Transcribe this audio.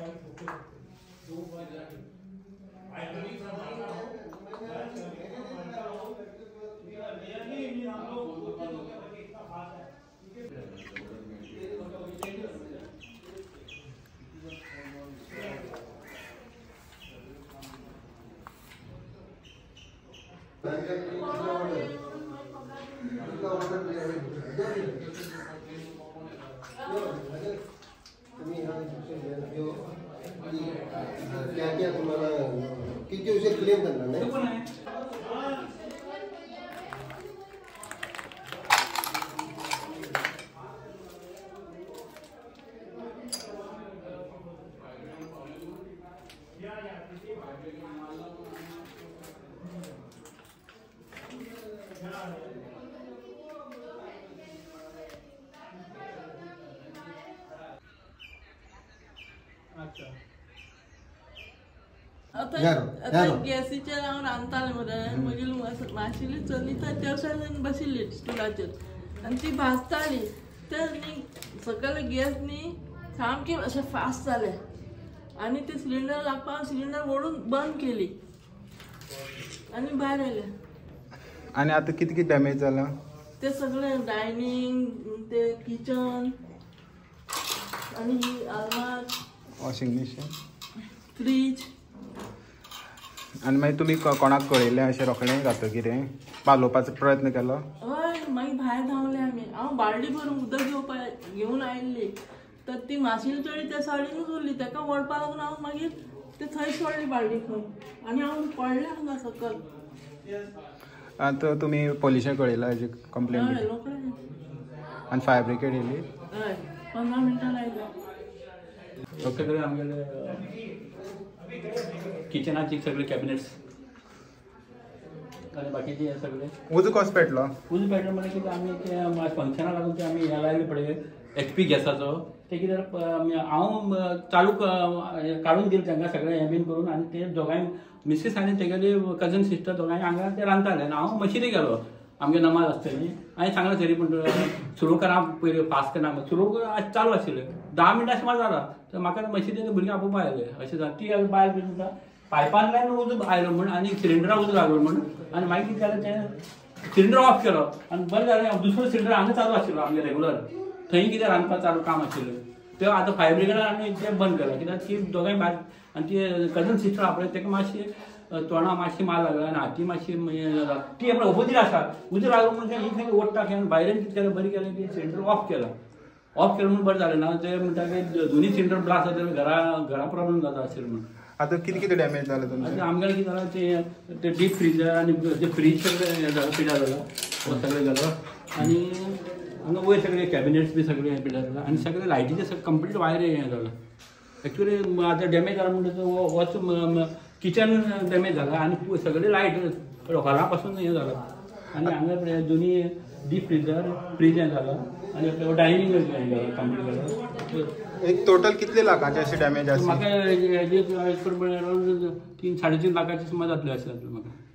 क्या तुम्हाला किती उशीर क्लेम करणार नाही? आता गॅसीच्या नावावर रांदताले मरे मागीर माशिल्ली चली तर त्या बशिल्ली स्टुलाचेर आनी ती भाजताली तर न्ही सकयल गॅस न्ही सामकें अशें फास्ट जालें आनी ते सिलिंडर लागपाक सिलिंडर ओडून बंद केली आनी भायर आयले. आनी आतां कितें कितें डॅमेज जाला? ते सगळें डायनींग ते किचन आनी ही आलमार वॉशिंग मशीन फ्रीज. आनी मागीर तुमी कोणाक कळयलें अशें रोखडें जाता कितें पालोवपाचो प्रयत्न केलो? हय मागीर भायर धांवले आमी. हांव बालडी भरून उदक घेवन आयिल्ली तर ती माशिल्ली चली त्या सायडीनूच उरली ताका ओडपा लागून हांव मागीर ते थंय सोडली बालडी खंय आनी हांव पडलें हांगा सकयल. आतां तुमी पोलिसांक कळयला हेजी कंप्लेन? हय रोखडें. आनी फायर ब्रिगेड येयली? हय 15 मिनटां लायली. सगळे आमगेले किचनाचे सगळे कॅबिनेट्स आनी बाकीचे सगळे उजो कसो पेटलो? उजो पेटलो म्हणजे कितें आमी ते फंक्शनाक लागून ते आमी हे लायले पळय HP गॅसाचो ते कितें हांव चालू काडून दिले तांकां सगळें हें बीन करून आनी ते दोगांय मिसीस आनी तेगेली कजन सिस्टर दोगांय हांगा ते रांदताले आनी हांव मशिदी गेलो आमगे नमाज आसतली हांवें सांगलें तरी पूण सुरू करा पयलीं फास्ट करना सुरू चालू आशिल्लें 10 मिनटां सुमार जाला तर म्हाका मशिदीन भुरगीं आपोवपा आयले अशें जालें. ती बायल बी म्हणटा पायपान लायन उजो आयलो म्हण आनी सिलिंडरा उजो लागलो म्हण आनी मागीर कितें जालें तें सिलिंडर ऑफ केलो आनी बरें जालें दुसरो सिलिंडर हांगा चालू आशिल्लो आमगे रेगुलर थंय कितें रांदपाक चालू काम आशिल्लें तें आतां फायर ब्रिगेडान आमी तें बंद केलां कित्याक ती दोगांय भायर आनी ती कजन सिस्टर आपले तेका मातशी तोंडां मातशी मार लागला आनी हाती मातशी ती आपल्या ओपोजीट आसा उजो लागलो म्हणजे ही खंय ओडटा खंय भायल्यान कितें केलें बरें केलें की सिलिंडर ऑफ केला. ऑफ केलो म्हण बरें जालें ना ते म्हणटा की दोनी सिलिंडर ब्लास्ट जाता घरा प्रॉब्लेम जाता आशिल्लो म्हण. आतां कितें कितें डॅमेज जालें तुमचें? आमगेलें कितें जालां ते डीप फ्रीजर आनी ते फ्रीज सगळें हें जालां पिड्यार जाला सगळें जालो आनी हांगा वयर सगळे कॅबिनेट्स बी सगळे हें पिड्यार जाला आनी सगळे लायटीचे सगळे कंप्लीट वायर हें जाला. एक्चुअली आतां डॅमेज जाला म्हणटा होच किचन डॅमेज जाला आनी सगळे लायट हॉला पासून हें जाला आनी हांगा दोनी डीप फ्रीजर फ्रीज हें जाला आनी डायनींग हें जाला कंप्लीट जाला. एक टोटल कितले लाखाचे अशें डॅमेज आसा? म्हाका हेजे 3-3.5 लाखाचे सुमार जातले अशें जातलें म्हाका.